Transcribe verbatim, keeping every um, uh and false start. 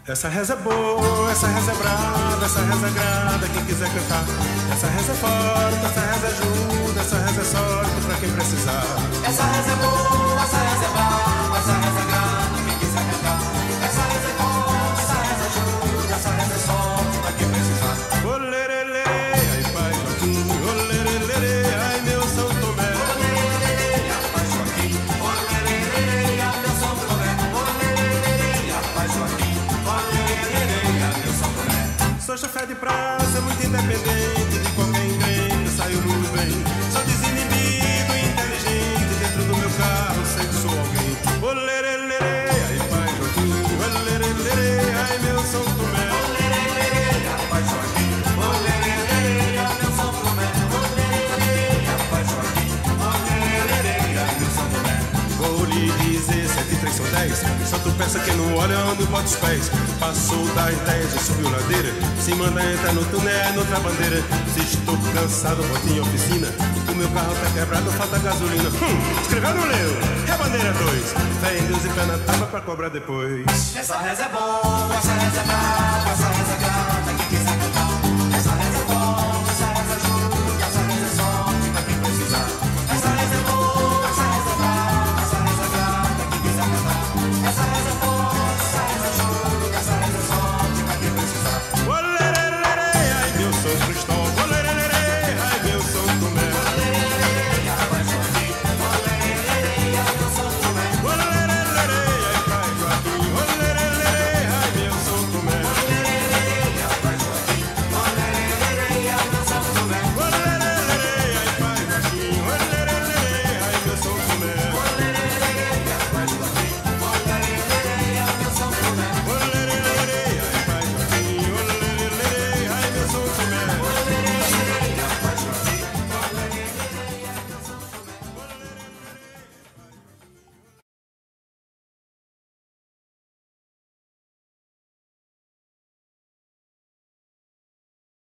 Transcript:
Essa reza é boa, essa reza é brava, essa reza é grada, quem quiser cantar. Essa reza é forte, essa reza ajuda, essa reza é sorte pra quem precisar. Essa reza é boa, essa reza é brava, essa reza é grada, quem quiser cantar. Essa reza é forte, essa reza ajuda, essa reza é sorte pra quem precisar. Olerelê, ai pai Joaquim, olerelê, ai meu São Tomé. Olerelê, ai pai Joaquim, olerelê, ai meu São Tomé. Olerelê, ai pai Joaquim, olerelê, ai meu São Tomé. Sou chefé de praça, muito independente, de qualquer encrenca saio muito bem. Sou desinibido, inteligente, dentro do meu carro sei que sou alguém. Olerelê, ai pai Joaquim, olerelê, ai meu São Tomé. Olerelê, ai pai Joaquim, olerelê, ai meu São Tomé. Olerelê, ai pai Joaquim, olerelê, ai meu São Tomé. Vou lhe dizer, sete, três são dez. Só tu pensa que não olha onde bota os pés. Passou das dez e subiu ladeira. Se manda entrar no túnel, é noutra bandeira. Se estou cansado, volto em oficina. O meu carro tá quebrado, falta gasolina. Hum, escreveu no leu, é bandeira dois. Fé em Deus e pé na tábua pra cobrar depois. Essa reza é boa, essa reza é brava, essa reza é grave.